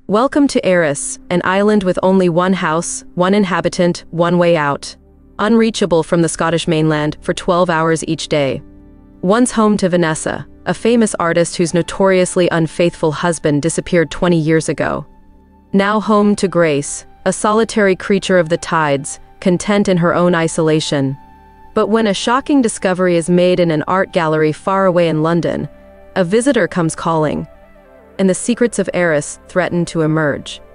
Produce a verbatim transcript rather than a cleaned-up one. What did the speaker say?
Welcome to Eris, an island with only one house, one inhabitant, one way out. Unreachable from the Scottish mainland for twelve hours each day. Once home to Vanessa, a famous artist whose notoriously unfaithful husband disappeared twenty years ago. Now home to Grace, a solitary creature of the tides, content in her own isolation. But when a shocking discovery is made in an art gallery far away in London, a visitor comes calling, and the secrets of Eris threaten to emerge.